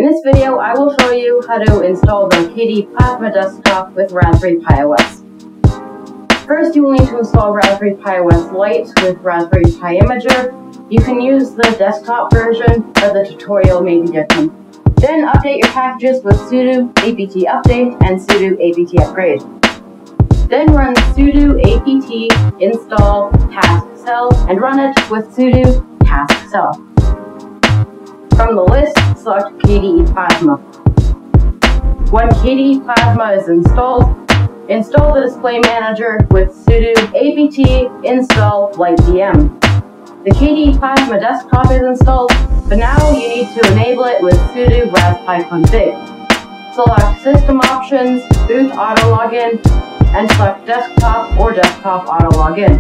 this video, I will show you how to install the KDE Plasma desktop with Raspberry Pi OS. First, you will need to install Raspberry Pi OS Lite with Raspberry Pi Imager. You can use the desktop version, but the tutorial may be different. Then update your packages with sudo apt update and sudo apt upgrade. Then run sudo apt install taskcell and run it with sudo taskcell. From the list, select KDE Plasma. When KDE Plasma is installed, install the display manager with sudo apt install LiteVM. The KDE Plasma desktop is installed, but now you need to enable it with sudo rasppi-config. Select System Options, Boot Auto Login, and select Desktop or Desktop Auto Login.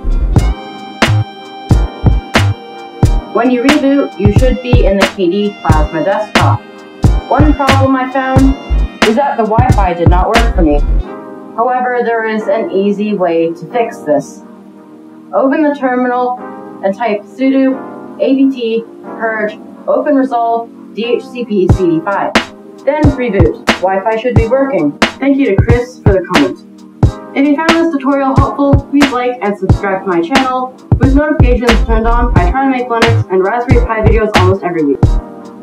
When you reboot, you should be in the KDE Plasma desktop. One problem I found is that the Wi-Fi did not work for me. However, there is an easy way to fix this. Open the terminal and type sudo apt purge openresolve dhcp cd5. Then reboot. Wi-Fi should be working. Thank you to Chris for the comment. If you found this tutorial helpful, please like and subscribe to my channel. With notifications turned on, I try to make Linux and Raspberry Pi videos almost every week.